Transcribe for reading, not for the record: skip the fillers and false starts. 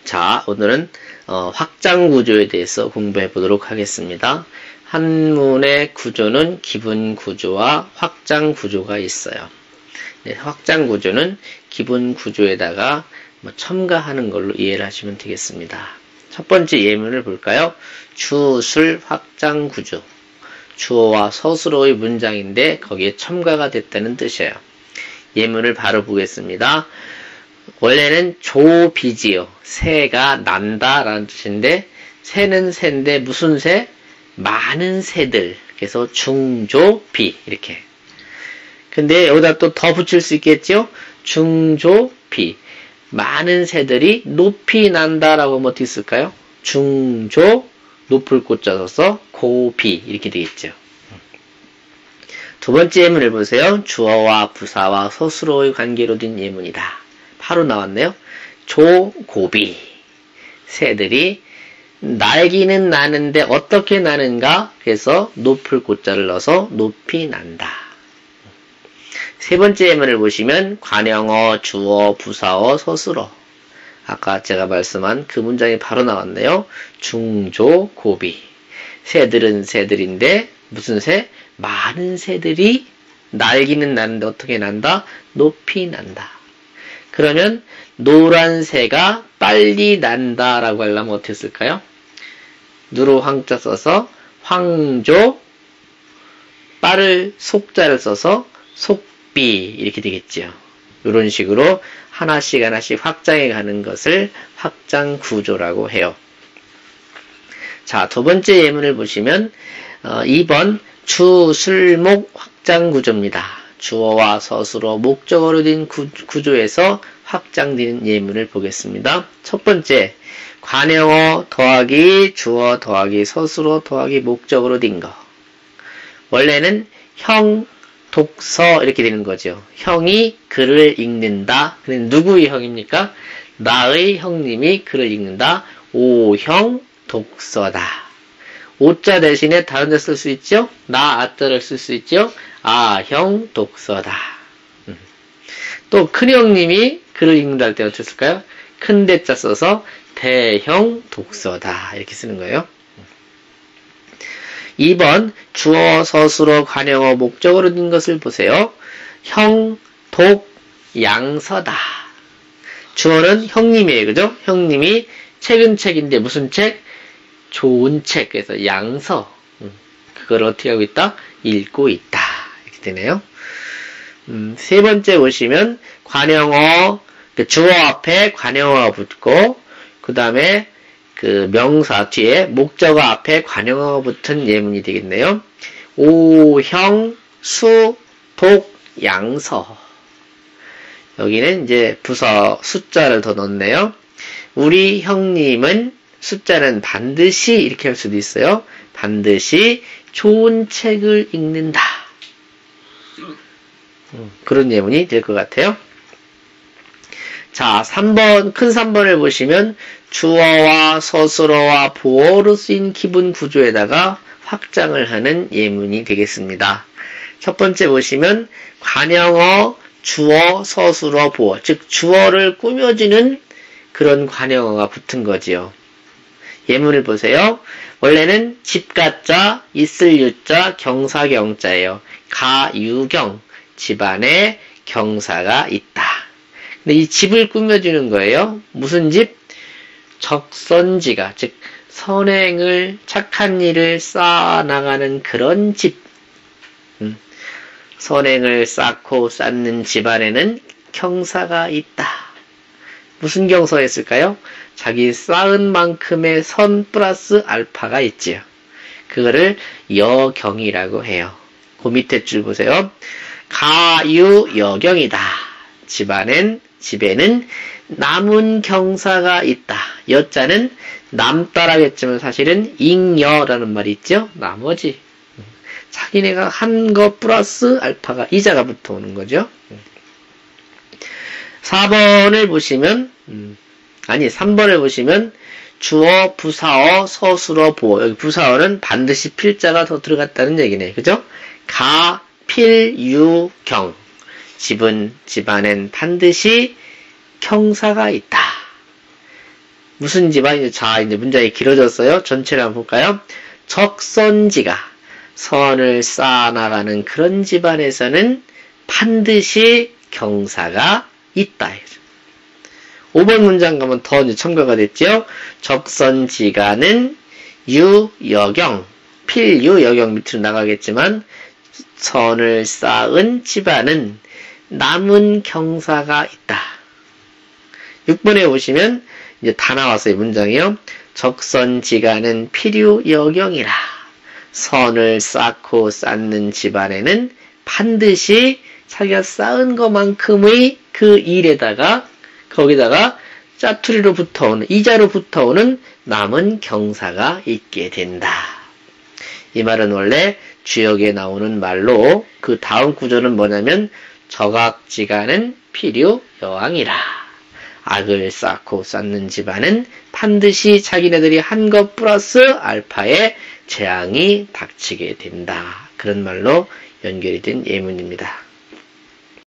자, 오늘은 확장 구조에 대해서 공부해 보도록 하겠습니다. 한문의 구조는 기본 구조와 확장 구조가 있어요. 네, 확장 구조는 기본 구조에다가 첨가하는 걸로 이해를 하시면 되겠습니다. 첫 번째 예문을 볼까요? 주술 확장 구조. 주어와 서술어의 문장인데 거기에 첨가가 됐다는 뜻이에요. 예문을 바로 보겠습니다. 원래는 조비지요. 새가 난다 라는 뜻인데 새는 새인데 무슨 새? 많은 새들. 그래서 중조비 이렇게. 근데 여기다 또 더 붙일 수 있겠죠? 중조비. 많은 새들이 높이 난다라고 하면 어떻게 쓸까요? 중조 높을 꽃자 써서 고비 이렇게 되겠죠. 두 번째 예문을 보세요. 주어와 부사와 서술어의 관계로 된 예문이다. 바로 나왔네요. 조고비. 새들이 날기는 나는데 어떻게 나는가? 그래서 높을 꽃자를 넣어서 높이 난다. 세 번째 예문을 보시면 관형어, 주어, 부사어, 서술어. 아까 제가 말씀한 그 문장이 바로 나왔네요. 중조고비. 새들은 새들인데 무슨 새? 많은 새들이 날기는 나는데 어떻게 난다? 높이 난다. 그러면 노란 새가 빨리 난다라고 하려면 어떻게 쓸까요? 누로 황자 써서 황조 빠를 속자를 써서 속비 이렇게 되겠죠. 이런 식으로 하나씩 확장해 가는 것을 확장 구조라고 해요. 자, 두 번째 예문을 보시면 2번 주술목 확장 구조입니다. 주어와 서술어, 목적어로 된 구조에서 확장되는 예문을 보겠습니다. 첫 번째, 관형어 더하기 주어 더하기 서술어 더하기 목적어로 된 거. 원래는 형, 독서 이렇게 되는 거죠. 형이 글을 읽는다. 그럼 누구의 형입니까? 나의 형님이 글을 읽는다. 오형 독서다. 오자 대신에 다른 데 쓸 수 있죠? 나 아자를 쓸 수 있죠? 아형 독서다. 또 큰형님이 글을 읽는다 할 때 어떻게 쓸까요? 큰 대자 써서 대형 독서다. 이렇게 쓰는 거예요. 2번 주어, 서술어, 관형어, 목적어로 된 것을 보세요. 형, 독, 양서다. 주어는 형님이에요. 그죠? 형님이 책은 책인데 무슨 책? 좋은 책. 그래서 양서. 그걸 어떻게 하고 있다? 읽고 있다. 이렇게 되네요. 세 번째 보시면 관형어, 주어 앞에 관형어가 붙고 그 다음에 그 명사 뒤에 목적어 앞에 관형어가 붙은 예문이 되겠네요. 오형, 수, 독, 양서. 여기는 이제 부서 숫자를 더 넣었네요. 우리 형님은 숫자는 반드시 이렇게 할 수도 있어요. 반드시 좋은 책을 읽는다. 그런 예문이 될 것 같아요. 자, 3번, 큰 3번을 보시면 주어와 서술어와 보어로 쓰인 기본 구조에다가 확장을 하는 예문이 되겠습니다. 첫 번째 보시면 관형어, 주어, 서술어, 보어. 즉, 주어를 꾸며주는 그런 관형어가 붙은 거지요. 예문을 보세요. 원래는 집가자, 있을 유자, 경사 경자예요. 가유경, 집안에 경사가 있다. 근데 이 집을 꾸며주는 거예요. 무슨 집? 적선지가, 즉 선행을, 착한 일을 쌓아나가는 그런 집. 선행을 쌓고 쌓는 집안에는 경사가 있다. 무슨 경서였을까요? 자기 쌓은 만큼의 선 플러스 알파가 있지요. 그거를 여경이라고 해요. 그 밑에 줄 보세요. 가유여경이다. 집에는 남은 경사가 있다. 여자는 남다라겠지만 사실은 잉여라는 말이 있죠. 나머지. 자기네가 한 거 플러스 알파가 이자가 붙어 오는 거죠. 4번을 보시면 3번을 보시면 주어, 부사어, 서술어, 보어. 여기 부사어는 반드시 필자가 더 들어갔다는 얘기네. 그죠? 가, 필, 유, 경. 집안엔 반드시 경사가 있다. 무슨 집안? 자, 이제 문장이 길어졌어요. 전체를 한번 볼까요? 적선지가 선을 쌓아나가는 그런 집안에서는 반드시 경사가 있다. 5번 문장 가면 더 이제 첨가가 됐죠. 적선지가는 유여경, 필유여경 밑으로 나가겠지만 선을 쌓은 집안은 남은 경사가 있다. 6번에 보시면 이제 다 나왔어요. 문장이요. 적선지가는 필유여경이라. 선을 쌓고 쌓는 집안에는 반드시 자기가 쌓은 것만큼의 그 일에다가 거기다가 짜투리로 붙어오는, 이자로 붙어오는 남은 경사가 있게 된다. 이 말은 원래 주역에 나오는 말로 그 다음 구조는 뭐냐면 적악지가는 필유여왕이라. 악을 쌓고 쌓는 집안은 반드시 자기네들이 한 것 플러스 알파의 재앙이 닥치게 된다. 그런 말로 연결이 된 예문입니다.